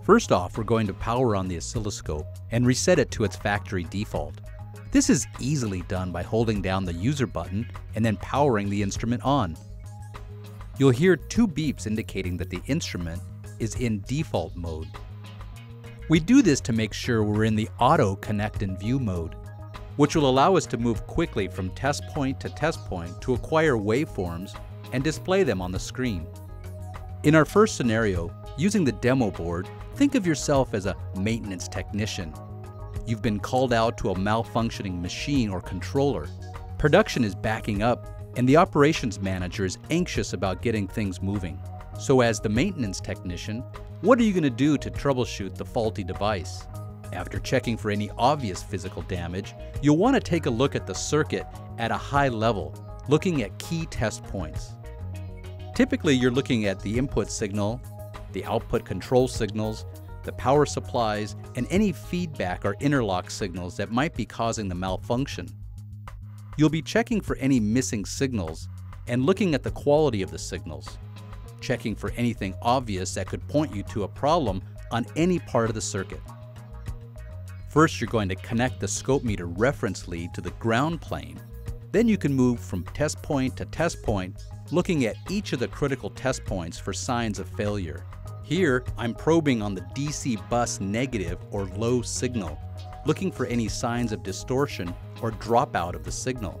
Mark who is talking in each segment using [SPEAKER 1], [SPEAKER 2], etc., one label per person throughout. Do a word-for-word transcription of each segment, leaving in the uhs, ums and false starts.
[SPEAKER 1] First off, we're going to power on the oscilloscope and reset it to its factory default. This is easily done by holding down the user button and then powering the instrument on. You'll hear two beeps indicating that the instrument is in default mode. We do this to make sure we're in the auto connect and view mode, which will allow us to move quickly from test point to test point to acquire waveforms and display them on the screen. In our first scenario, using the demo board, think of yourself as a maintenance technician. You've been called out to a malfunctioning machine or controller. Production is backing up, and the operations manager is anxious about getting things moving. So as the maintenance technician, what are you going to do to troubleshoot the faulty device? After checking for any obvious physical damage, you'll want to take a look at the circuit at a high level, looking at key test points. Typically, you're looking at the input signal, the output control signals, the power supplies, and any feedback or interlock signals that might be causing the malfunction. You'll be checking for any missing signals and looking at the quality of the signals, checking for anything obvious that could point you to a problem on any part of the circuit. First, you're going to connect the ScopeMeter reference lead to the ground plane. Then you can move from test point to test point, looking at each of the critical test points for signs of failure. Here, I'm probing on the D C bus negative or low signal, looking for any signs of distortion or dropout of the signal.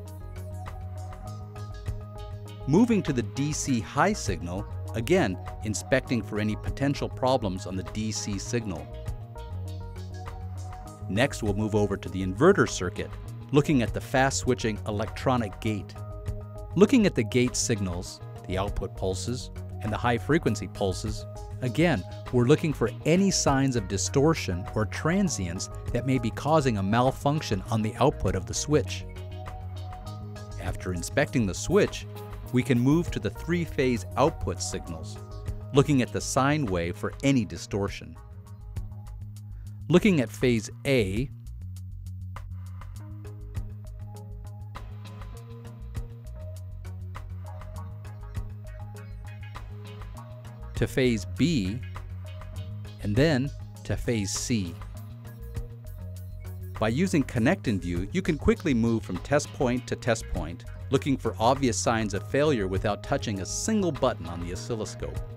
[SPEAKER 1] Moving to the D C high signal, again, inspecting for any potential problems on the D C signal. Next, we'll move over to the inverter circuit, looking at the fast-switching electronic gate. Looking at the gate signals, the output pulses, and the high-frequency pulses, again, we're looking for any signs of distortion or transients that may be causing a malfunction on the output of the switch. After inspecting the switch, we can move to the three-phase output signals, looking at the sine wave for any distortion. Looking at phase A, to phase B, and then to phase C. By using Connect and View, you can quickly move from test point to test point, looking for obvious signs of failure without touching a single button on the oscilloscope.